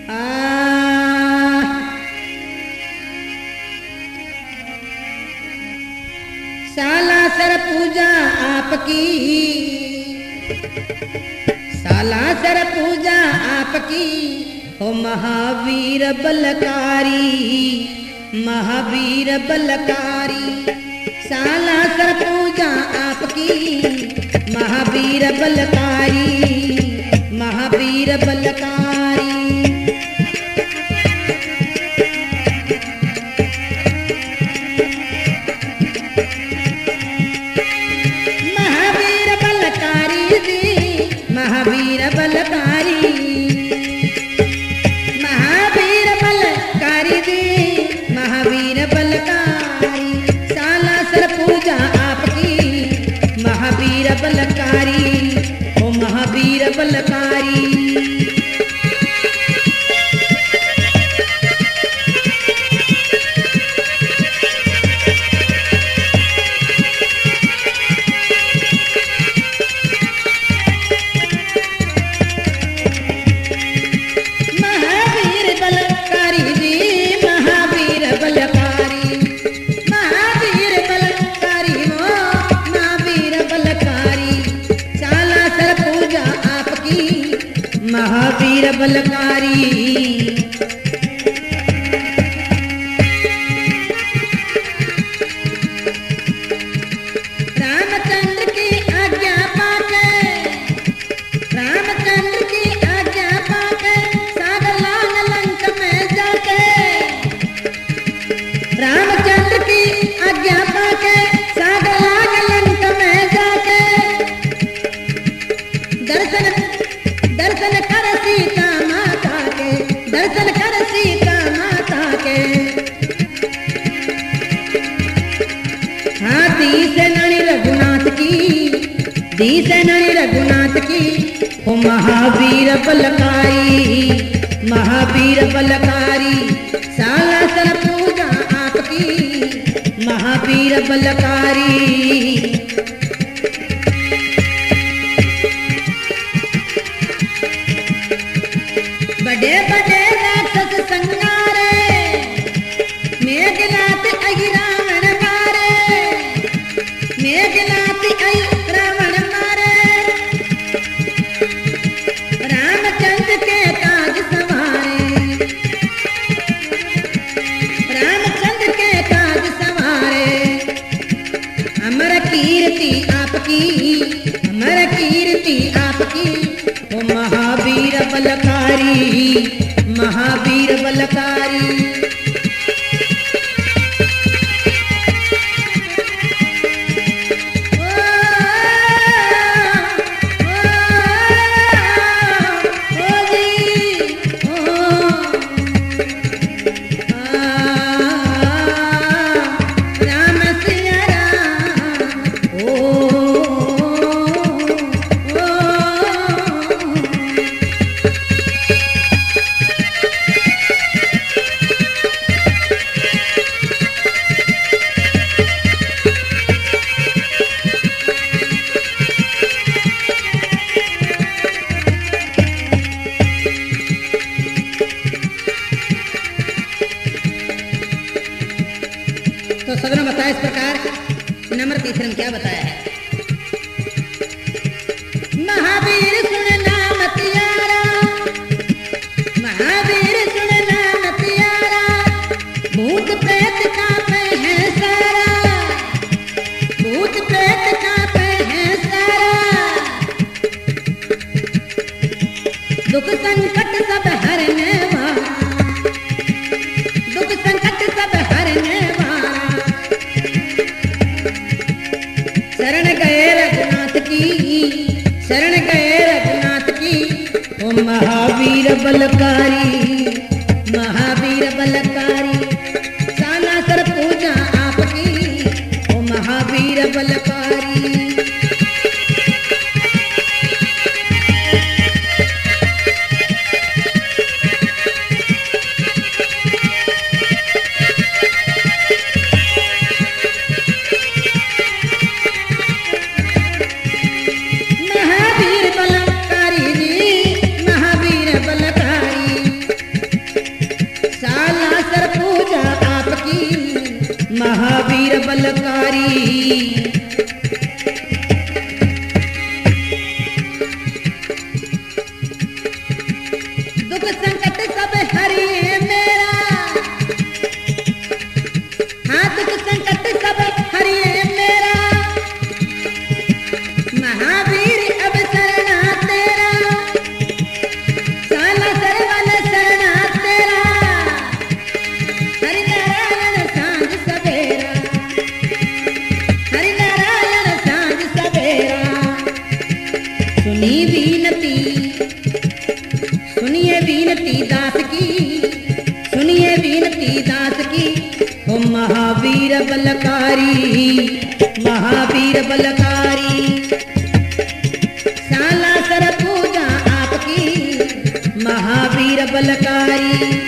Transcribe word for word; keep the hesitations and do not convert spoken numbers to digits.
सालासर पूजा आपकी, सालासर पूजा आपकी, हो महावीर बलकारी, महावीर बलकारी। सालासर पूजा आपकी, महावीर बलकारी, महावीर बलकारी। महावीर बलकारी जी, महावीर बलकारी, महावीर बलकारी जी, महावीर बलकारी। सालासर पूजा आपकी, महावीर बलकारी, ओ महावीर बलकारी। महावीर बलकारी। रामचंद्र की आज्ञा पाके, रामचंद्र की आज्ञा पाके, सागर लांग लंक में जाके, रामचंद्र की आज्ञा पाके, सागर लांग लंक में जाके, दर्शन दर्शन कर सीता माता के, दर्शन कर सीता माता के। हाँ दी से नणी रघुनाथ की, दी से नणी रघुनाथ की, हो महावीर बलकारी, महावीर बलकारी। सालासर पूजा आपकी, महावीर बलकारी। बड़े बड़े राक्षस संगारे, मेघनाथ आई रावण मारे, मेघनाथ आई रावण मारे। रामचंद्र के काज सवारे, रामचंद्र के काज सवारे। अमर कीर्ति आपकी, अमर कीर्ति आपकी, ओ महावीर बलकारी, महावीर बलकारी। ओ, ओ, ओ, ओ जी, ओ, आ, राम सिया राम, ओ, ओ, तो सदन बताया इस प्रकार। नम्र तीसरे में क्या बताया है? महावीर सुन नाम तियारा, महावीर सुन नाम तियारा, भूत प्रेत कांपे हैं सारा, भूत प्रेत कांपे हैं सारा। दुख संकट सब हरने वाला, दुख संकट सब हरने वाला। शरण गए रघुनाथ की, शरण गए रघुनाथ की, ओ महावीर बलकारी, महावीर बलकारी। सालासर पूजा आपकी, ओ महावीर बलकारी। महावीर बलकारी जी, महावीर बलकारी। बलकारी। दुख संकट सब हरिए मेरा, हाँ दुख संकट सब हरिए मेरा, महावीर अब शरणा तेरा, साला सरवन शरणा तेरा, हरि नारायण सांझ सवेरा, हरि नारायण सांझ सवेरा। सुनी विनती, सुनिए विनती दास की, सुनिए विनती दास की, ओ महावीर बलकारी, महावीर बलकारी। साला सर पूजा आपकी, महावीर बलकारी।